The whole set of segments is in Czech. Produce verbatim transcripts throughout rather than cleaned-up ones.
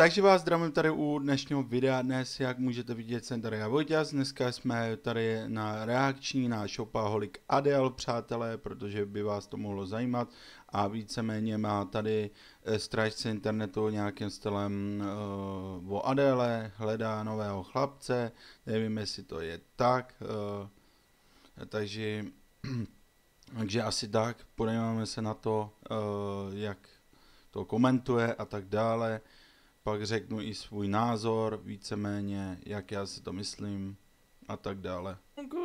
takže vás zdravím tady u dnešního videa. Dnes, jak můžete vidět, jsem tady já Vojtěz. Dneska jsme tady na reakční na Shopaholic Adele, přátelé, protože by vás to mohlo zajímat. A víceméně má tady strážce internetu nějakým stylem uh, o Adele, hledá nového chlapce. Nevím, jestli to je tak. Uh, takže, takže asi tak. Podíváme se na to, uh, jak to komentuje a tak dále. Pak řeknu i svůj názor, víceméně, jak já si to myslím a tak dále.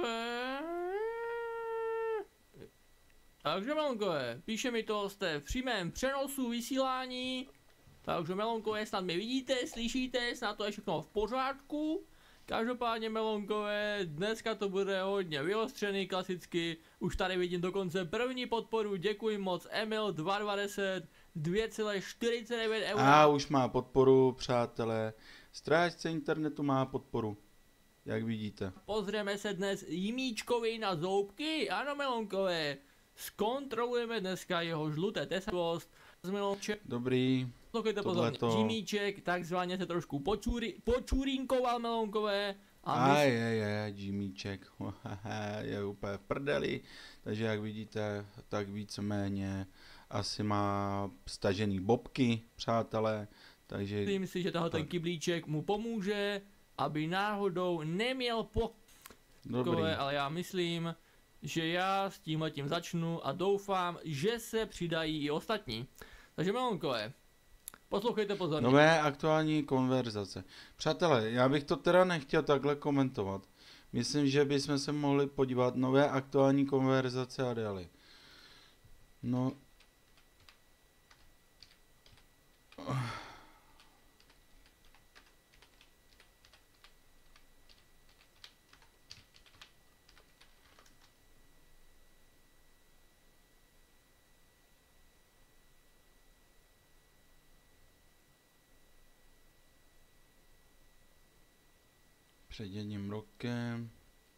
Takže Melonkové, píše mi to, jste v přímém přenosu vysílání. Takže Melonkové, snad mě vidíte, slyšíte, snad to je všechno v pořádku. Každopádně Melonkové, dneska to bude hodně vyostřený klasicky. Už tady vidím dokonce první podporu, děkuji moc, Emil dva dva deset, dvě celá čtyřicet devět eur. A už má podporu, přátelé. Strážce internetu má podporu, jak vidíte. Pozrieme se dnes Jimíčkovi na zoubky, ano Melonkové. Zkontrolujeme dneska jeho žluté testovost. Dobrý. Poslouchejte pozorně, Jimíček takzvaně se trošku počuri, počurínkoval Melonkové. A je, je, Jimíček, je úplně v prdeli, takže jak vidíte, tak víceméně asi má stažený bobky, přátelé, takže... Myslím si, že tohle ten kyblíček mu pomůže, aby náhodou neměl pokové, ale já myslím, že já s tímhletím začnu a doufám, že se přidají i ostatní. Takže Melonkové, poslouchejte pozorně. Nové aktuální konverzace. Přátelé, já bych to teda nechtěl takhle komentovat. Myslím, že bychom se mohli podívat nové aktuální konverzace Adely. No... Před jedním rokem.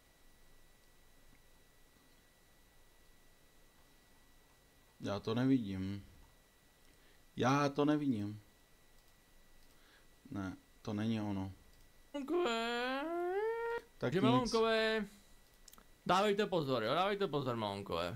Já to nevidím. Já to nevidím. Ne, to není ono. Melonkové. Tak že Melonkové, dávejte pozor, jo, dávejte pozor Melonkové.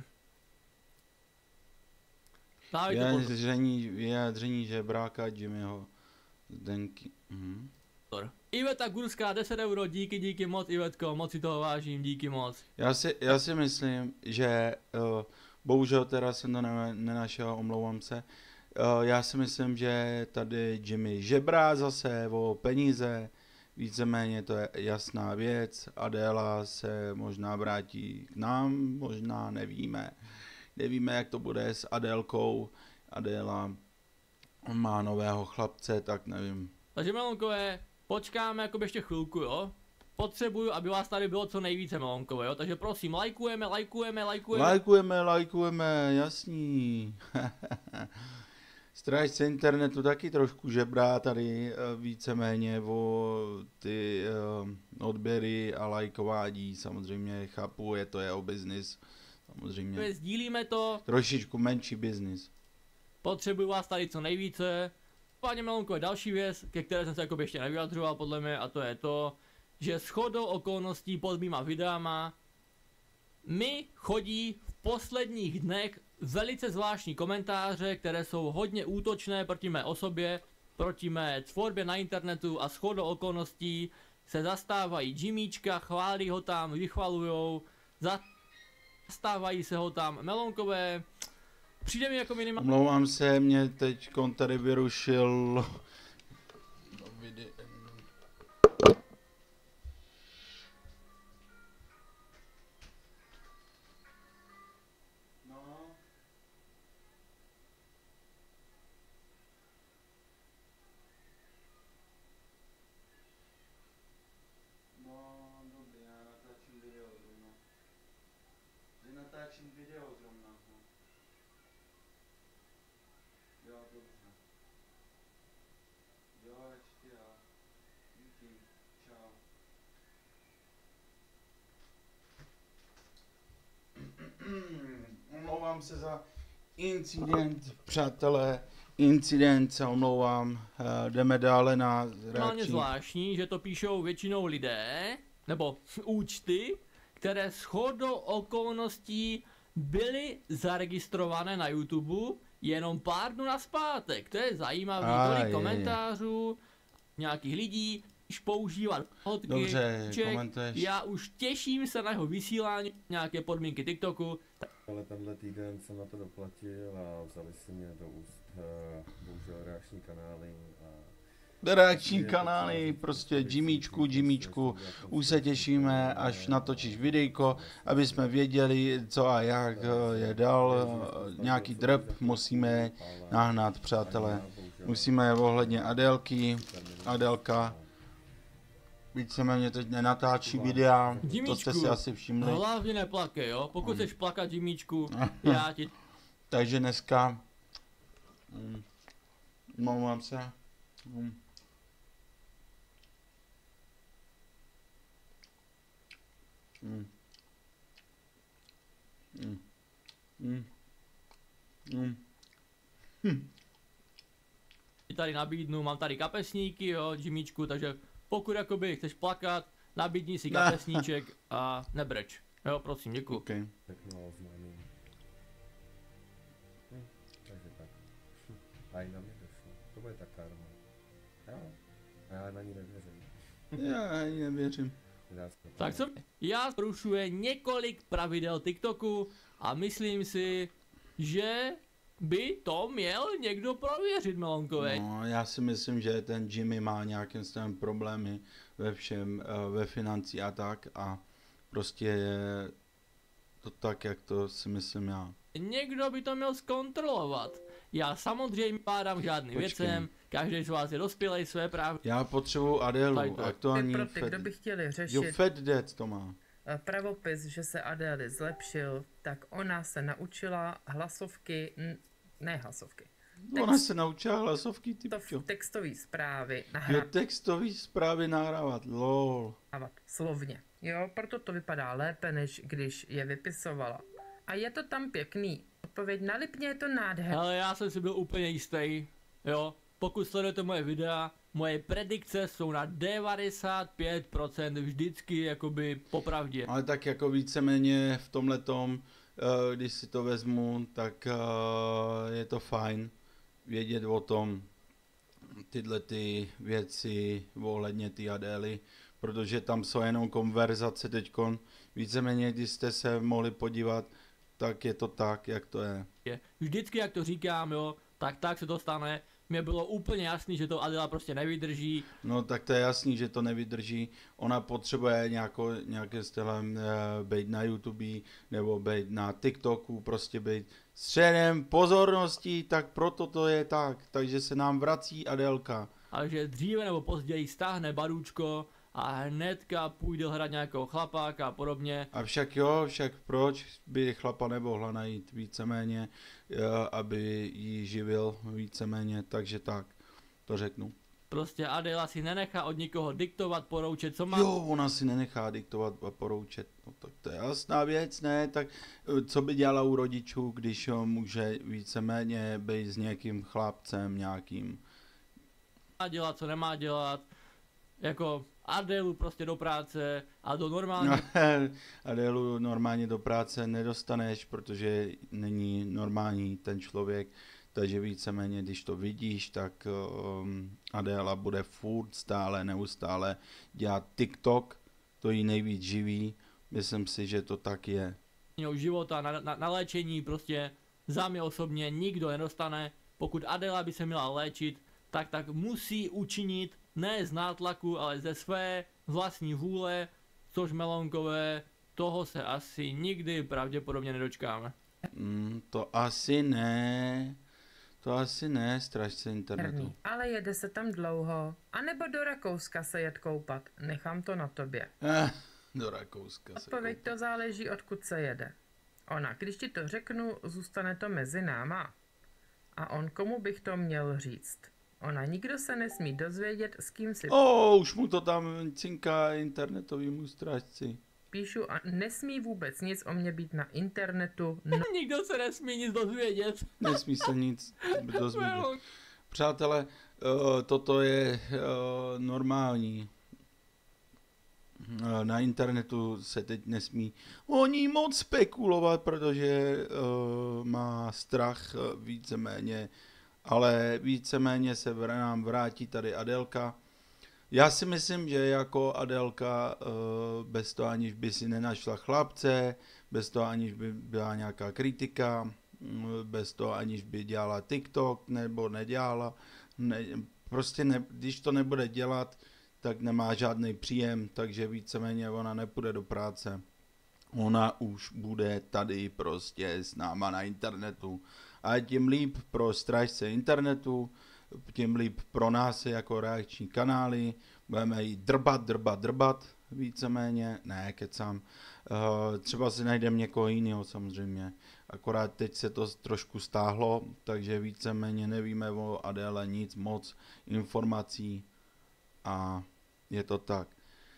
Dávejte pozor. Vyjádření, vyjádření žebráka Jimmyho Zdenky. Mhm. Iveta Gurská, deset euro, díky, díky moc Ivetko, moc si toho vážím, díky moc. Já si, já si myslím, že uh, bohužel teda jsem to ne, nenašel, omlouvám se. Uh, já si myslím, že tady Jimmy žebrá zase o peníze, víceméně to je jasná věc. Adela se možná vrátí k nám, možná nevíme. Nevíme, jak to bude s Adelkou. Adela má nového chlapce, tak nevím. Takže Melonkové, počkáme jakoby ještě chvilku, jo. Potřebuju, aby vás tady bylo co nejvíce Melonkové, jo. Takže prosím, lajkujeme, lajkujeme, lajkujeme. Lajkujeme, lajkujeme, jasný. Strážce internetu taky trošku žebrá tady víceméně o ty uh, odběry a lajkování. Samozřejmě chápu, je to jeho biznis. Samozřejmě. Sdílíme to. Trošičku menší biznis. Potřebuju vás tady co nejvíce. Páně Melonkové, další věc, ke které jsem se jakoby ještě nevyjadřoval podle mě, a to je to, že shodou okolností pod mýma videama mi chodí v posledních dnech velice zvláštní komentáře, které jsou hodně útočné proti mé osobě, proti mé tvorbě na internetu a shodou okolností se zastávají Jimmíčka, chválí ho tam, vychvalujou, zastávají se ho tam Melonkové. Přijde mi jako minimálně... Omlouvám se, mě teď tady vyrušil... Natáčím video zrovna. Jo, dobře. Jo, ještě já. Díky. Čau. Omlouvám se za incident, přátelé. incident, se omlouvám. Uh, jdeme dále na Normálně reakční. zvláštní, že to píšou většinou lidé, nebo účty, které shodou okolností byly zaregistrované na YouTube jenom pár dnů nazpátek. To je zajímavé, A, tolik je, komentářů, nějakých lidí, když používat hodky, Dobře, ček, komentuješ. já už těším se na jeho vysílání, nějaké podmínky TikToku. Ale tenhle týden jsem na to doplatil a vzali si mě do úst uh, bohužel reakční kanály a Reakční kanály, prostě Jimmyčku, Jimmyčku, už se těšíme, až natočíš videjko, aby jsme věděli, co a jak je dal, nějaký drp musíme nahnat, přátelé. Musíme ohledně Adélky, Adélka, víceméně teď nenatáčí videa, to jste si asi všimli. Hlavně neplakej, jo, pokud chceš plakat, Jimmyčku, já ti... Takže dneska, mm, mluvám se, mm. Mm. Mm. Mm. Mm. Hm. Tady nabídnu, mám tady kapesníky, jo, Jimmyčku, takže pokud jakoby chceš plakat, nabídni si kapesníček a nebreč. Jo, prosím, děkuji. Okay. řeknu oznámím. Hm, takže tak. Hm, a i na mě došlo. To bude ta karma. Jo, a já na ní nevěřím. Já ani nevěřím. Nedá se to Tak co? Já porušuje několik pravidel TikToku a myslím si, že by to měl někdo prověřit, Melonkové. No, já si myslím, že ten Jimmy má nějakým stylem problémy ve všem, eh, ve financí a tak a prostě je to tak, jak to si myslím já. Někdo by to měl zkontrolovat. Já samozřejmě pádám žádným Počkej. věcem, každý z vás je dospělej, své práv. Já potřebuju Adélu, Tady to je. aktuální Pro ty, Fed... kdo by chtěli Jo, řešit Fed Dead to má. eh, pravopis, že se Adély zlepšil, tak ona se naučila hlasovky, n- ne hlasovky, Ona se naučila hlasovky, ty to pičo. v textové zprávy Jo, nahrávat textový zprávy nahrávat, lol. slovně. Jo, proto to vypadá lépe, než když je vypisovala. A je to tam pěkný. Odpověď na Lipně je to nádherný. Ale já jsem si byl úplně jistý, jo. Pokud sledujete moje videa, moje predikce jsou na devadesát pět procent vždycky jakoby popravdě. Ale tak jako víceméně v tomhletom, eh, když si to vezmu, tak eh, je to fajn vědět o tom tyhle ty věci ohledně ty Adély, protože tam jsou jenom konverzace teďkon. Víceméně, když jste se mohli podívat, tak je to tak, jak to je. Vždycky, jak to říkám, jo, tak tak se to stane. Mně bylo úplně jasný, že to Adela prostě nevydrží. No tak to je jasný, že to nevydrží. Ona potřebuje nějako, nějakým stylem e, být na YouTube nebo být na TikToku, prostě být středem pozornosti, tak proto to je tak. Takže se nám vrací Adélka. Ale že dříve nebo později stáhne barůčko a hnedka půjde hrát nějakého chlapáka a podobně. A však jo, však proč by chlapa nemohla najít víceméně, e, aby ji živil víceméně, takže tak, to řeknu. Prostě Adela si nenechá od nikoho diktovat, poroučet, co má. Jo, ona si nenechá diktovat a poroučet, no tak to je jasná věc, ne, tak eh, co by dělala u rodičů, když eh, může víceméně být s někým chlapcem nějakým. Má dělat, co nemá dělat. Jako Adelu prostě do práce a do normální. Adélu normálně do práce nedostaneš, protože není normální ten člověk, takže víceméně, když to vidíš, tak um, Adéla bude furt stále, neustále dělat TikTok, to jí nejvíc živí, myslím si, že to tak je. života, na, na, na léčení prostě za mě osobně nikdo nedostane. Pokud Adela by se měla léčit, tak tak musí učinit ne z nátlaku, ale ze své vlastní vůle, což Melonkové, toho se asi nikdy pravděpodobně nedočkáme. Mm, to asi ne, to asi ne, strašce internetu. Herný. Ale jede se tam dlouho. A nebo do Rakouska se jet koupat. Nechám to na tobě. Eh, do Rakouska se Odpověď koupat. to záleží, odkud se jede. Ona, když ti to řeknu, zůstane to mezi náma. A on, komu bych to měl říct? Ona, nikdo se nesmí dozvědět, s kým si O, už mu to tam cinká internetovýmu strážci. píšu a nesmí vůbec nic o mě být na internetu. No, Nikdo se nesmí nic dozvědět. Nesmí se nic dozvědět. Melon. Přátelé, uh, toto je uh, normální. Uh, na internetu se teď nesmí o ní moc spekulovat, protože uh, má strach uh, víceméně, ale víceméně se vr- nám vrátí tady Adelka. Já si myslím, že jako Adelka uh, bez toho aniž by si nenašla chlapce, bez toho aniž by byla nějaká kritika, bez toho aniž by dělala TikTok nebo nedělala, ne, prostě ne, když to nebude dělat, tak nemá žádný příjem, takže víceméně ona nepůjde do práce. Ona už bude tady prostě s náma na internetu. A tím líp pro strážce internetu, tím líp pro nás jako reakční kanály, budeme jí drbat, drbat, drbat, víceméně, ne, kecám. Uh, třeba si najdeme někoho jiného samozřejmě, akorát teď se to trošku stáhlo, takže víceméně nevíme o Adéle nic moc informací a je to tak.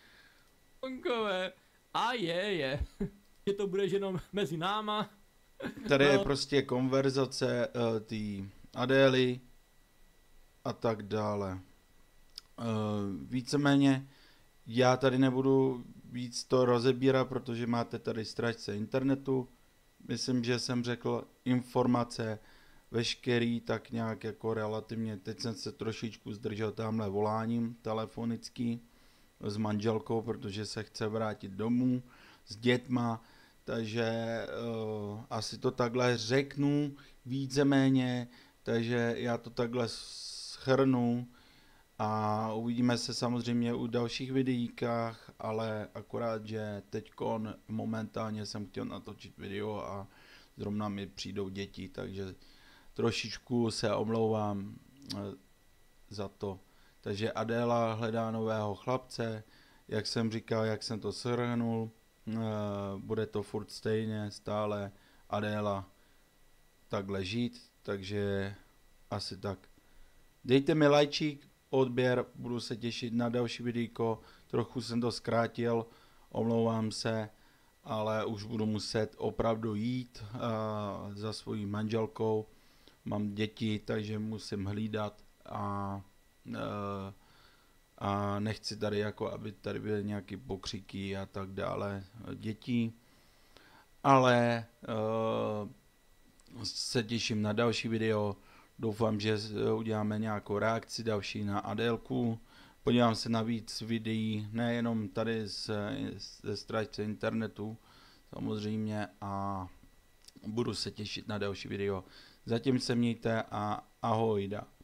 Onkové. A je, je. Že to bude jenom mezi náma. Tady je No. prostě konverzace uh, té Adély a tak dále. Uh, víceméně já tady nebudu víc to rozebírat, protože máte tady strážce internetu. Myslím, že jsem řekl informace veškerý, tak nějak jako relativně. Teď jsem se trošičku zdržel tamhle voláním telefonický s manželkou, protože se chce vrátit domů s dětma, takže uh, asi to takhle řeknu víceméně, takže já to takhle shrnu a uvidíme se samozřejmě u dalších videíkách, ale akorát, že teďkon momentálně jsem chtěl natočit video a zrovna mi přijdou děti, takže trošičku se omlouvám uh, za to. Takže Adéla hledá nového chlapce, jak jsem říkal, jak jsem to shrnul, e, bude to furt stejně, stále Adéla takhle žít, takže asi tak. Dejte mi lajčík, odběr, budu se těšit na další videjko, trochu jsem to zkrátil, omlouvám se, ale už budu muset opravdu jít e, za svojí manželkou, mám děti, takže musím hlídat a Uh, a nechci tady jako, aby tady byly nějaký pokřiky a tak dále dětí, ale uh, se těším na další video, doufám, že uděláme nějakou reakci další na Adélku, podívám se na víc videí, nejenom tady ze strážce internetu samozřejmě a budu se těšit na další video. Zatím se mějte a ahojda.